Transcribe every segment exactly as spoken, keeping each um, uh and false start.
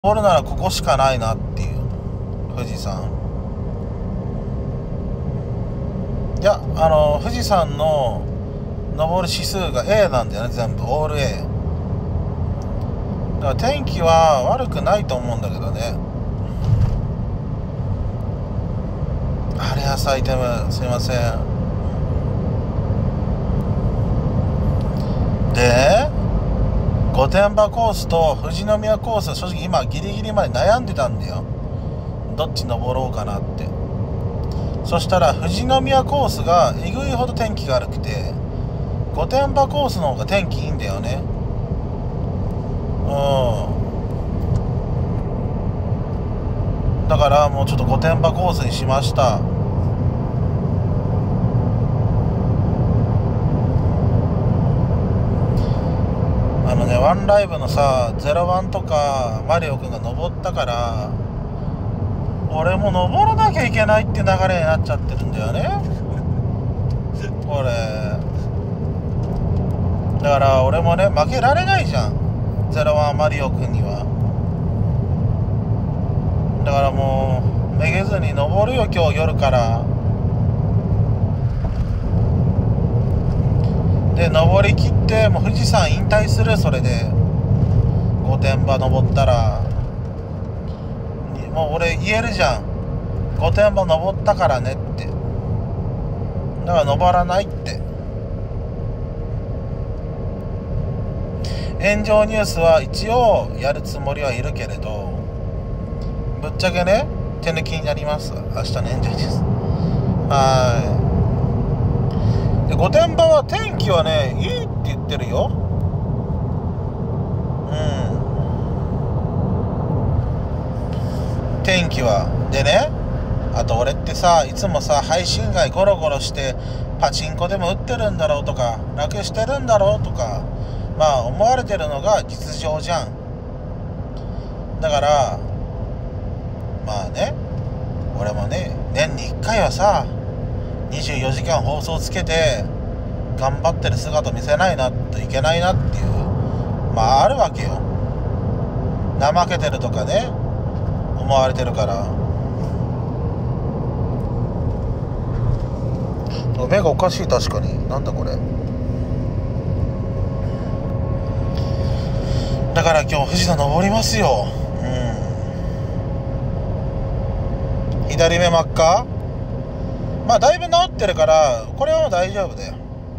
登るならここしかないなっていう。富士山、いやあの富士山の登る指数が エー なんだよね、全部オール エー だから天気は悪くないと思うんだけどね。あれ朝アイテムすいません。で御殿場コースと富士宮コース、正直今ギリギリまで悩んでたんだよ、どっち登ろうかなって。そしたら富士宮コースがえぐいほど天気が悪くて、御殿場コースの方が天気いいんだよね。うんだからもうちょっと御殿場コースにしました。あのね、ワンライブのさゼロワンとかマリオくんが登ったから、俺も登らなきゃいけないっていう流れになっちゃってるんだよねこれだから俺もね負けられないじゃん、ゼロワンマリオくんには。だからもうめげずに登るよ、今日夜から。で登りきってもう富士山引退する。それで御殿場登ったらもう俺言えるじゃん、御殿場登ったからねって。だから登らないって。炎上ニュースは一応やるつもりはいるけれど、ぶっちゃけね手抜きになります、明日の炎上ニュース。はいで御殿場は天気はねいいって言ってるよ。うん天気は。でね、あと俺ってさいつもさ配信外ゴロゴロしてパチンコでも打ってるんだろうとか楽してるんだろうとかまあ思われてるのが実情じゃん。だからまあね俺もね年にいっかいはさにじゅうよじかん放送つけて頑張ってる姿見せないなといけないなっていうまああるわけよ。怠けてるとかね思われてるから。目がおかしい、確かに。なんだこれ。だから今日富士山登りますよ。うん左目真っ赤。まあだいぶ治ってるからこれはもう大丈夫だよ。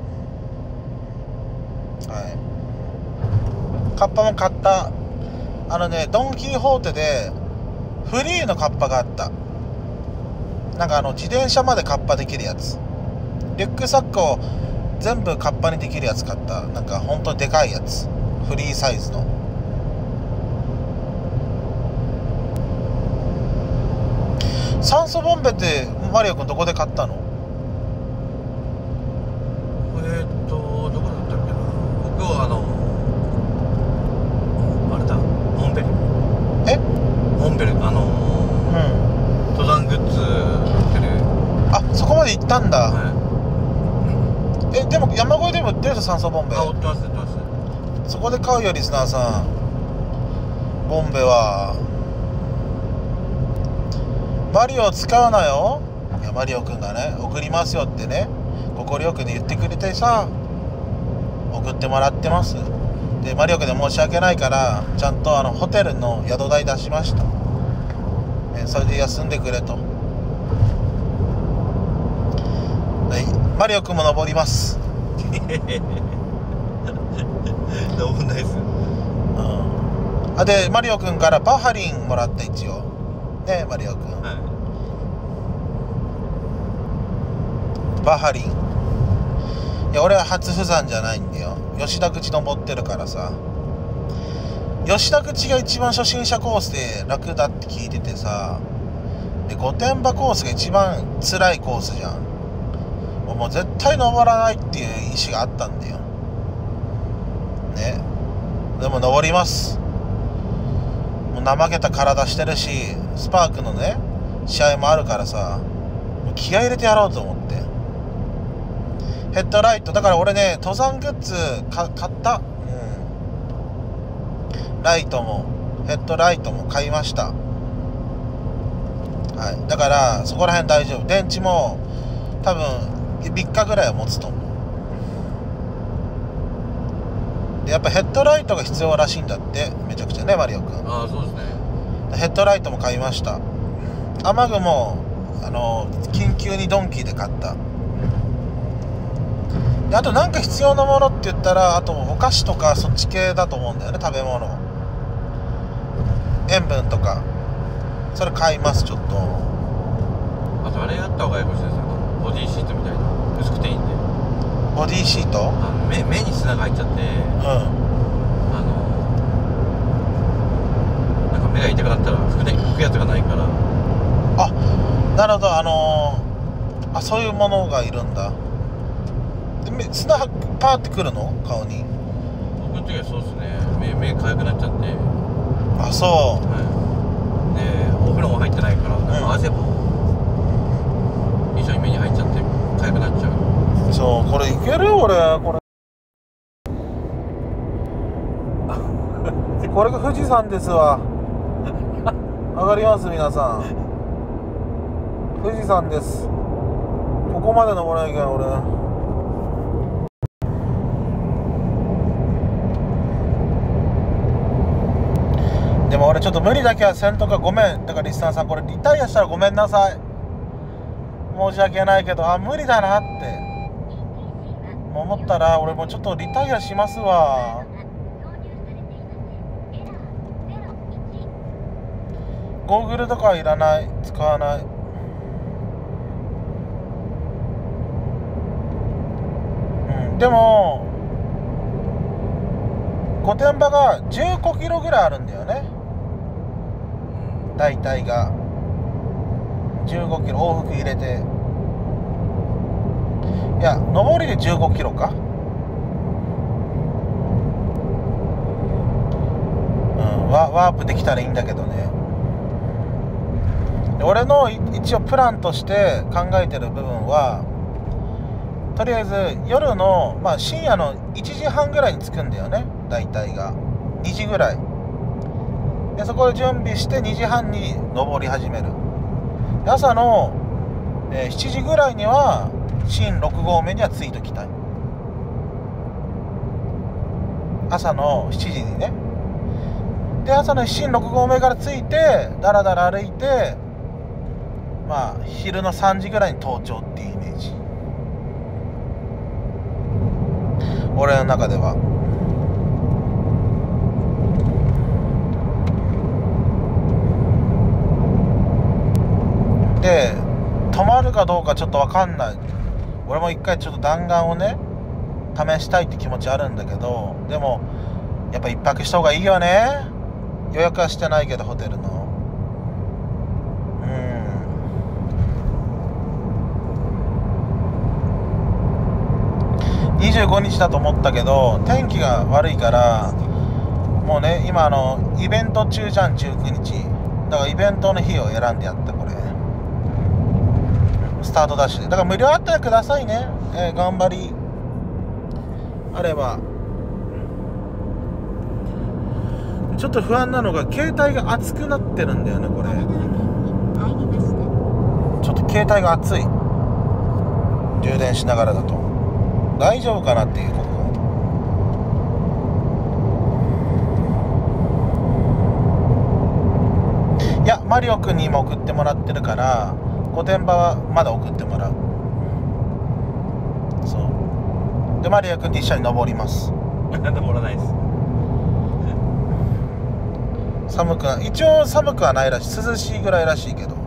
はいカッパも買った。あのねドン・キーホーテでフリーのカッパがあった。なんかあの自転車までカッパできるやつ、リュックサックを全部カッパにできるやつ買った。なんかほんとでかいやつ、フリーサイズの。酸素ボンベってマリオくんどこで買ったの？ えーっとどこだったっけな。僕はあのあれだモンベル。 えモンベルあのうん登山グッズ売ってる。 あそこまで行ったんだ、 はえでも山越えでも売ってるぞ酸素ボンベ。 いあ売ってます売ってます。 そこで買うよリスナーさん。ボンベはマリオ使うなよ。いやマリオくんがね送りますよってね快くね言ってくれてさ送ってもらってます。でマリオくんで申し訳ないからちゃんとあのホテルの宿代出しました。えそれで休んでくれと。はいマリオくんも登ります。 登んないです。 うんあでマリオくんからバハリンもらった一応ねマリオくん、 はい、 バハリン。いや俺は初登山じゃないんだよ、吉田口登ってるからさ。吉田口が一番初心者コースで楽だって聞いててさ、で御殿場コースが一番辛いコースじゃん。もう絶対登らないっていう意思があったんだよね。でも登ります。もう怠けた体してるしスパークのね試合もあるからさもう気合い入れてやろうと思って。ヘッドライトだから俺ね登山グッズか買った。うんライトもヘッドライトも買いました。はい、だからそこら辺大丈夫。電池も多分みっかぐらいは持つと思う。でやっぱヘッドライトが必要らしいんだって、めちゃくちゃね、マリオくん。 ああ、そうですね。 ヘッドライトも買いました。雨具もあの緊急にドンキーで買った。であとなんか必要なものって言ったら、あとお菓子とかそっち系だと思うんだよね。食べ物、塩分とか、それ買います。ちょっとあとあれやった方がいいかもしれないです。ボディシートみたいな、薄くていいんで。 ボディシート、 あ目目に砂が入っちゃって、 うん、 あのなんか目が痛くなったら拭くね、拭くやつがないから。 あ、なるほど。あのー、あ、そういうものがいるんだ。で目砂パーってくるの、顔に。 僕の時はそうですね。目目かゆくなっちゃって。 あ、そう。 はい、でお風呂も入ってないから、なんか汗も一緒に目に入っちゃってかゆくなっちゃう。 そう、これいける？俺これこれが富士山ですわ。上がります、皆さん。富士山です。ここまで登らなきゃ俺。でも俺ちょっと無理だけはせんとか、ごめん。だからリスナーさん、これリタイアしたらごめんなさい。申し訳ないけど、あ、無理だなって思ったら、俺もちょっとリタイアしますわ。ゴーグルとかはいらない、使わない。うん、でも御殿場がじゅうごキロぐらいあるんだよね、大体が。じゅうごキロ往復入れて、いや上りでじゅうごキロか。うん、ワ, ワープできたらいいんだけどね。俺の一応プランとして考えてる部分は、とりあえず夜の、まあ、深夜のいちじはんぐらいに着くんだよね、大体がにじぐらいで。そこで準備してにじはんに登り始める。朝の、えー、しちじぐらいには新ろく合目には着いときたい。朝のしちじにね。で朝の新ろく合目から着いてだらだら歩いて、まあ昼のさんじぐらいに登頂っていうイメージ、俺の中では。で泊まるかどうかちょっと分かんない。俺も一回ちょっと弾丸をね試したいって気持ちあるんだけど、でもやっぱ一泊した方がいいよね。予約はしてないけどホテルの。うんにじゅうごにちだと思ったけど天気が悪いから、もうね今あのイベント中じゃん、じゅうくにちだからイベントの日を選んでやった。これスタートダッシュで、だから無料あったらくださいね、えー、頑張りあれば。ちょっと不安なのが携帯が熱くなってるんだよね。これちょっと携帯が熱い、充電しながらだと大丈夫かなっていう。ここいやマリオくんに今送ってもらってるから、御殿場はまだ送ってもらう。そうでマリオくんと一緒に登ります。 登らないです。 寒くは一応寒くはないらしい、涼しいぐらいらしいけど、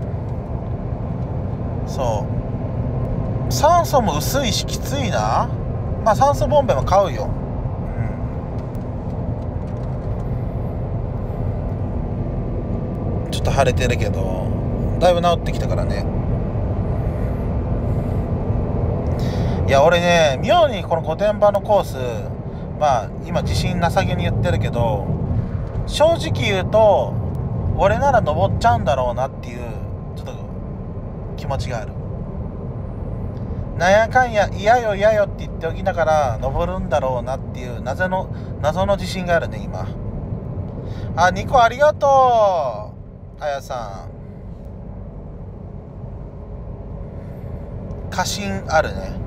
そう酸素も薄いしきついな。まあ酸素ボンベも買うよ。うん、ちょっと腫れてるけどだいぶ治ってきたからね。いや俺ね妙にこの御殿場のコース、まあ今自信なさげに言ってるけど、正直言うと俺なら登っちゃうんだろうなっていうちょっと気持ちがある。なんやかんや嫌よ嫌よって言っておきながら登るんだろうなっていう謎の謎の自信があるね今。 あ、ニコありがとう。あやさん。過信あるね。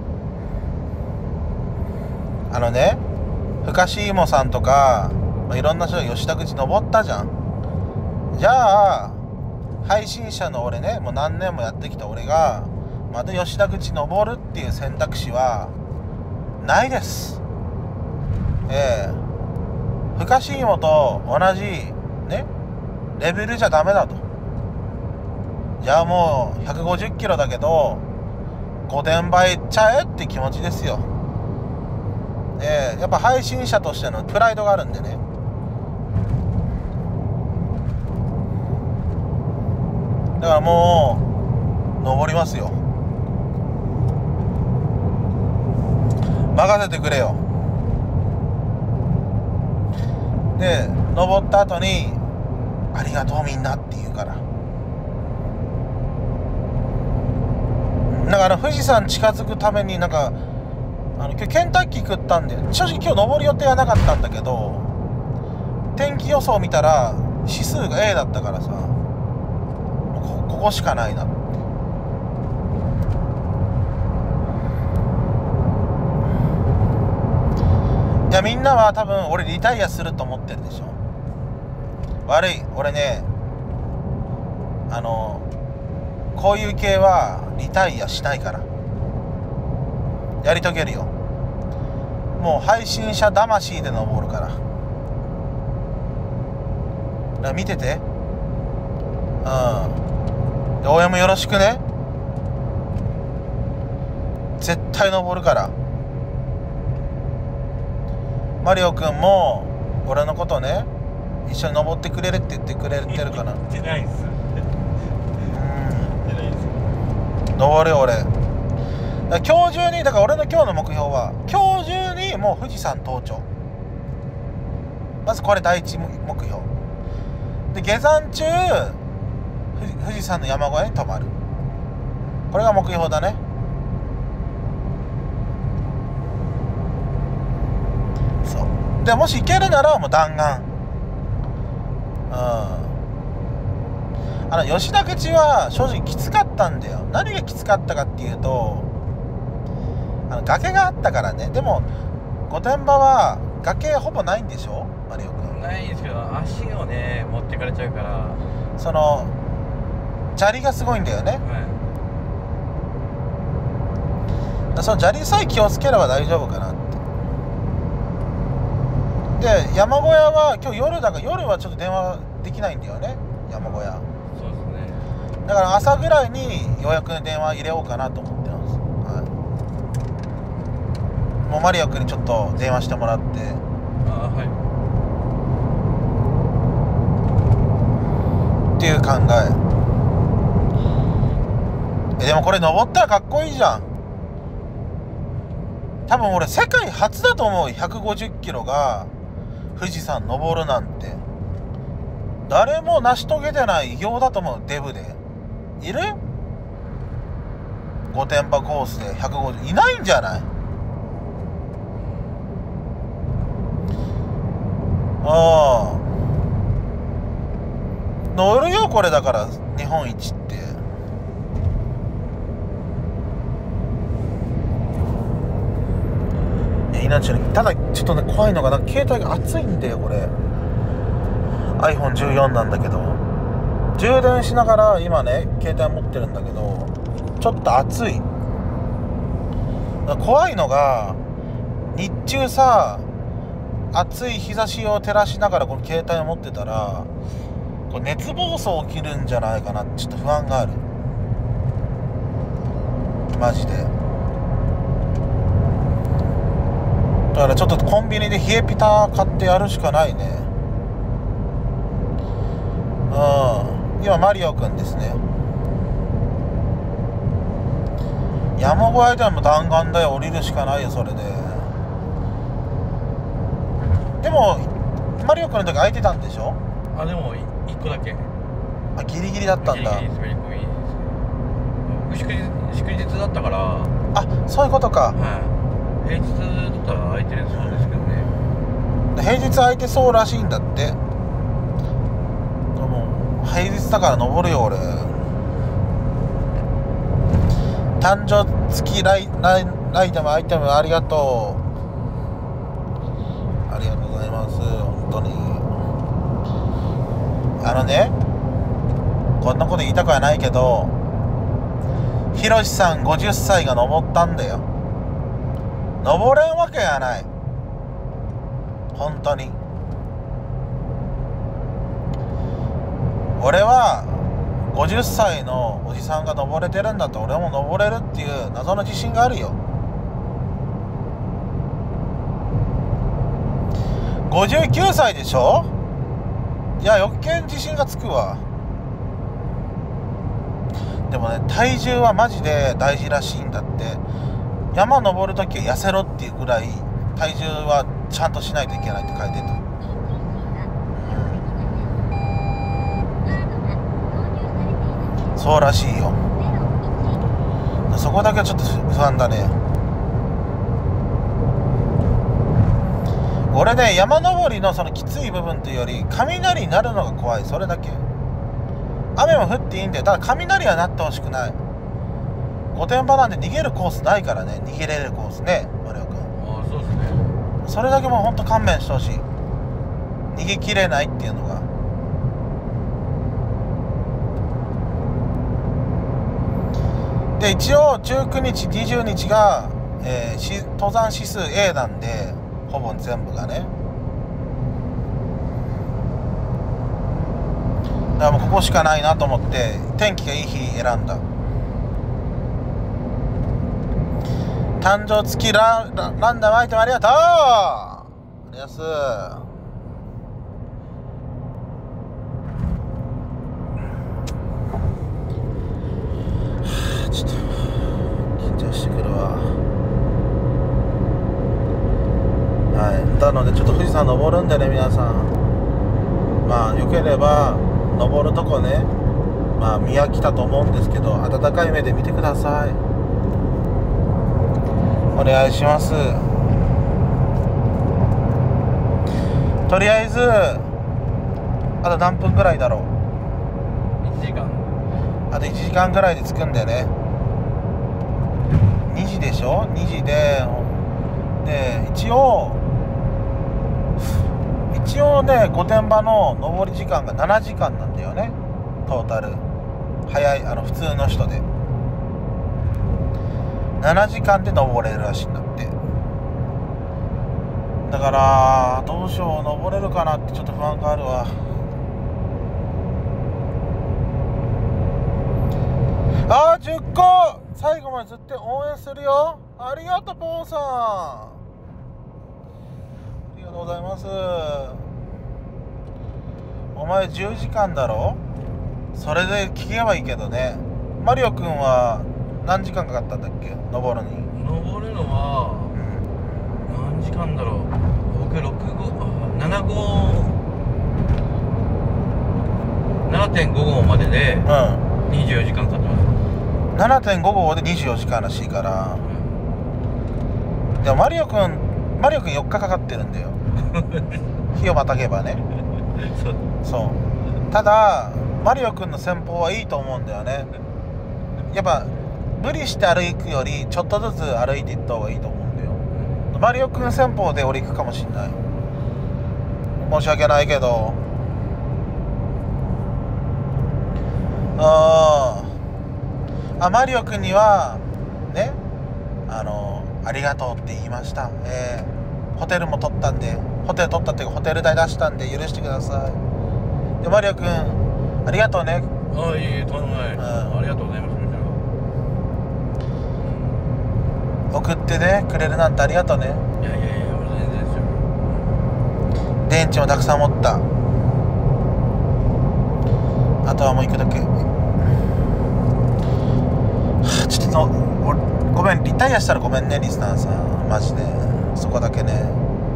あのね、ふかしいもさんとか、まあ、いろんな人が吉田口登ったじゃん。じゃあ配信者の俺ね、もう何年もやってきた俺がまた吉田口登るっていう選択肢はないです。ええー、ふかしいもと同じねレベルじゃダメだと。じゃあもうひゃくごじゅっキロだけど御殿場へ行っちゃえって気持ちですよ。えー、やっぱ配信者としてのプライドがあるんでね。だからもう登りますよ。任せてくれよ。で登った後にありがとうみんなって言うから。だから富士山近づくためになんかあの今日ケンタッキー食ったんで、正直今日登る予定はなかったんだけど、天気予想見たら指数が A だったからさ、こ, ここしかないな。いやみんなは多分俺リタイアすると思ってるでしょ。悪い、俺ね、あのこういう系はリタイアしないから。やり遂げるよ。もう配信者魂で登るから。だから見てて。うん。で応援もよろしくね。絶対登るから。マリオくんも俺のことね、一緒に登ってくれるって言ってくれてるかな。 言ってないっす。 うん。登るよ俺。だ今日中に、だから俺の今日の目標は今日中にもう富士山登頂。まずこれ第一目標で、下山中富士山の山小屋に泊まる。これが目標だね。そうで、もし行けるならもう弾丸。うん。あの吉田口は正直きつかったんだよ。何がきつかったかっていうと、あの崖があったからね。でも御殿場は崖ほぼないんでしょ、マリオくん。 ないですけど足をね持ってかれちゃうから、 その砂利がすごいんだよね。 はい、 だその砂利さえ気をつければ大丈夫かなって。で山小屋は今日夜だから、夜はちょっと電話できないんだよね、山小屋。 そうですね。 だから朝ぐらいにようやく電話入れようかなと思ってます。はい、もうマリオくんにちょっと電話してもらって。 あ、はいっていう考え。えでもこれ登ったらかっこいいじゃん。多分俺世界初だと思う。ひゃくごじゅっキロが富士山登るなんて誰も成し遂げてない偉業だと思う。デブでいる？御殿場コースでひゃくごじゅういないんじゃない？ああ乗るよこれ。だから日本一っていや命に。ただちょっとね怖いのがなんか携帯が熱いんだよこれ。 アイフォンじゅうよん なんだけど、充電しながら今ね携帯持ってるんだけどちょっと熱い。怖いのが日中さ、暑い日差しを照らしながらこの携帯を持ってたらこれ熱暴走起きるんじゃないかなってちょっと不安がある。マジで。だからちょっとコンビニで冷えピタ買ってやるしかないね。うん。今マリオくんですね。山小屋でも弾丸だよ。降りるしかないよそれで。でもマリオくんの時空いてたんでしょ？ あ、でもいっこだけ。 あ、ギリギリだったんだ。 ギリギリ滑り込みですね。祝日祝日だったから。 あ、そういうことか。 はい。平日だったら空いてるそうですけどね。 平日空いてそうらしいんだって。 平日だから登るよ俺。誕生付きライライライテムアイテムありがとう。ありがとうございます。本当にあのね、こんなこと言いたくはないけど、ひろしさんごじゅっさいが登ったんだよ。登れんわけがない。本当に俺はごじゅっさいのおじさんが登れてるんだと、俺も登れるっていう謎の自信があるよ。ごじゅうきゅうさいでしょ。いや余計自信がつくわ。でもね、体重はマジで大事らしいんだって。山登るときは痩せろっていうぐらい体重はちゃんとしないといけないって書いてた。そうらしいよ。そこだけはちょっと不安だね。俺ね、山登りのそのきつい部分というより雷になるのが怖い。それだけ。雨も降っていいんだよ。ただ雷はなってほしくない。御殿場なんで逃げるコースないからね。逃げれるコースね、マリオ君。 ああ、そうですね。 それだけもうほんと勘弁してほしい。逃げきれないっていうのが。で一応じゅうくにちにじゅうにちが、えー、し登山指数 A なんで、ほぼ全部がね。だからもうここしかないなと思って天気がいい日選んだ。誕生付きララランダムアイテムありがとう。ありがとうございます。ちょっと緊張してくるわ。はい、なのでちょっと富士山登るんでね、皆さん。まあよければ登るとこね、まあ見飽きたと思うんですけど、温かい目で見てください。お願いします。とりあえずあと何分ぐらいだろう。 いちじかん。 あといちじかんぐらいで着くんだよね。にじでしょ。にじでで一応一応ね、御殿場の上り時間がななじかんなんだよね、トータル。早い、あの普通の人でななじかんで登れるらしいんだって。だからどうしよう、登れるかなってちょっと不安があるわ。あーじゅっこ最後までずっと応援するよ。ありがとうポンさん、ありがとうございます。お前じゅうじかんだろ。それで聞けばいいけどね。マリオくんは何時間かかったんだっけ、登るに。 登るのは、うん、何時間だろう。僕ろくごななご ななてんごごまでで、うん、にじゅうよじかんかかってます。 ななてんごごでにじゅうよじかんらしいから、うん、でもマリオくんマリオくんよっかかかってるんだよ日をまたげばねそうそうただマリオくんの戦法はいいと思うんだよね。やっぱ無理して歩くよりちょっとずつ歩いていった方がいいと思うんだよ。マリオくん戦法で俺行くかもしんない。申し訳ないけど。ああマリオくんにはね、あのありがとうって言いました。えー、ホテルも取ったんで、ホテル取ったっていうかホテル代出したんで許してください。でマリオくんありがとうね。 ああいいえ、とんでもない、うん、ありがとうございます。 送ってねくれるなんてありがとうね。 いやいやいや、全然ですよ。 電池もたくさん持った。あとはもう行くだけ。はあ、ちょっとごめん、リタイアしたらごめんねリスナーさん、マジでそこだけね。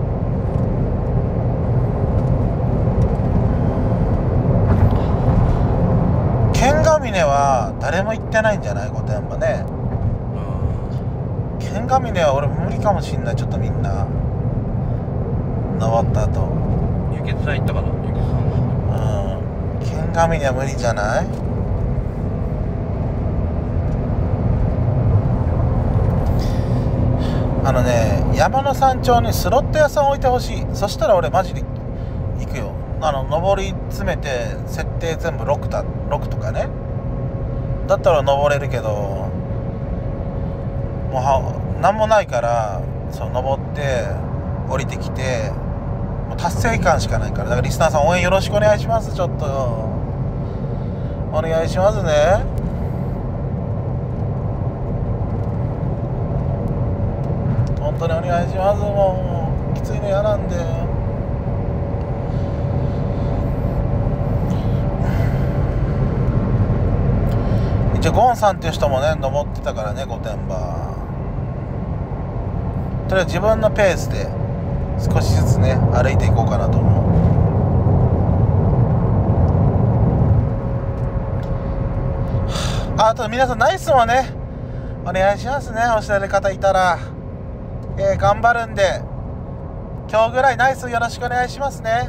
剣ヶ峰は誰も行ってないんじゃない、御殿場ね。剣ヶ峰は俺無理かもしんない。ちょっとみんな登った後輸血さん行ったかな。輸血さん、 うん剣神には無理じゃない？あのね、山の山頂にスロット屋さん置いてほしい。そしたら俺マジで行くよ。あの登り詰めて設定全部ろくだろくとかね、だったら登れるけど、もうは何もないから、そう登って降りてきて、もう達成感しかないから。だからリスナーさん応援よろしくお願いします。ちょっとお願いしますね。本当にお願いします。もうきついの嫌なんで。一応ゴンさんっていう人もね登ってたからね、御殿場。とりあえず自分のペースで少しずつね歩いていこうかなと思う。あと皆さんナイスもねお願いしますね。教える方いたら、えー、頑張るんで今日ぐらいナイスよろしくお願いしますね。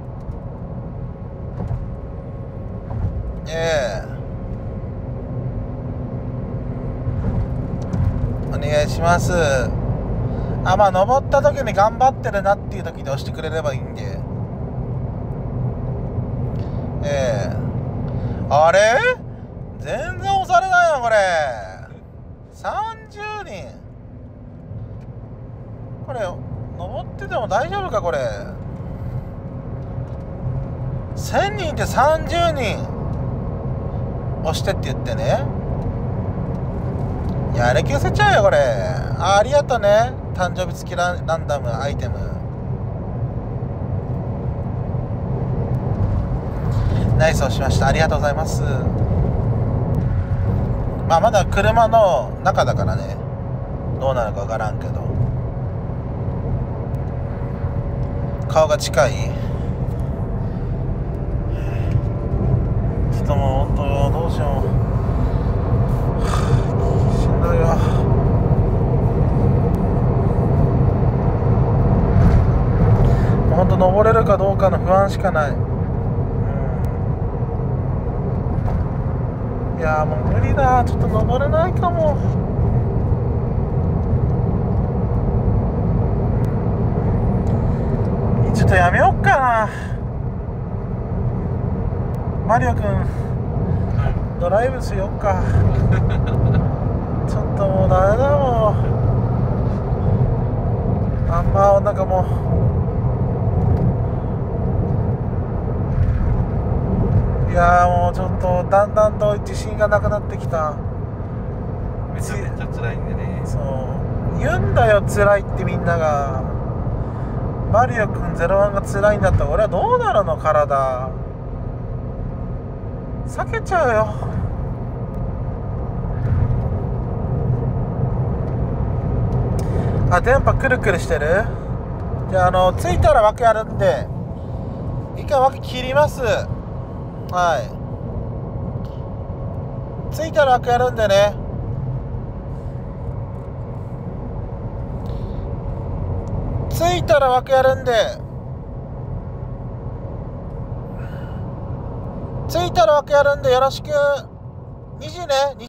えー、お願いします。あ、まあ登った時に頑張ってるなっていう時で押してくれればいいんで。ええー、あれ全然押されないよこれ。さんじゅうにん、これ登ってても大丈夫かこれ。せんにんってさんじゅうにん押してって言ってね、やる気失せちゃうよこれ。あ、ありがとうね、誕生日付きランダムアイテム。ナイスをしました。ありがとうございます。まあまだ車の中だからね、どうなるかわからんけど。顔が近い。ちょっともう本当どうしよう。しんどいわ。本当登れるかどうかの不安しかない。うん、いやもう無理だ。ちょっと登れないかも。ちょっとやめよっかな。マリオくんドライブしよっか。ちょっともうダメだもん。あんまなんかもう、いやもうちょっとだんだんと自信がなくなってきた。 めちゃめちゃ辛いんでね。 そう言うんだよ、辛いってみんなが。マリオくんゼロワンが辛いんだったら俺はどうなるの。体避けちゃうよ。あ、電波くるくるしてる。じゃあ、あの着いたら枠やるんで一回枠切ります。はい、着いたら枠やるんでね。着いたら枠やるんで着いたら枠やるんでよろしく。にじね。